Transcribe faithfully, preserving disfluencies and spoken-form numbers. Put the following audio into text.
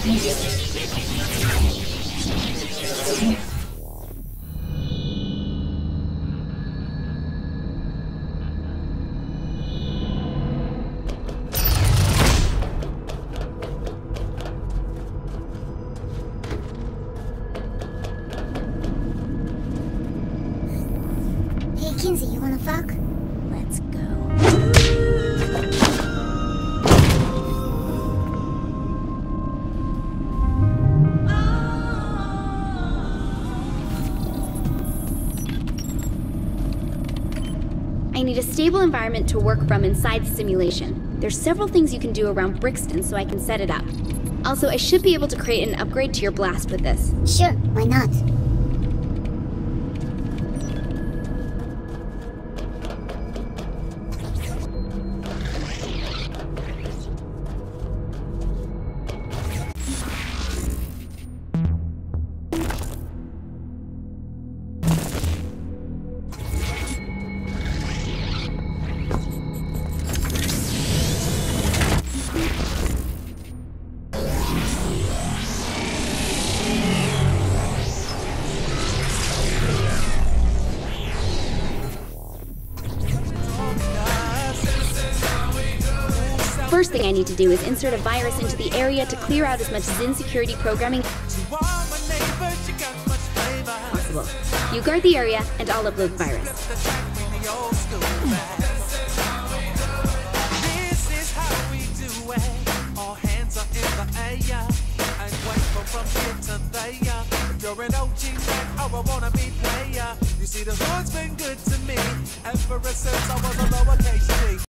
Hey, Kinzie, you wanna fuck? Let's go. I need a stable environment to work from inside the simulation. There's several things you can do around Brixton so I can set it up. Also, I should be able to create an upgrade to your blast with this. Sure, why not? First thing I need to do is insert a virus into the area to clear out as much Zin security programming possible. You guard the area, and I'll upload the virus. You're an O G man, oh, I wanna be player. You see, the Lord's been good to me ever since I was a lowercase G.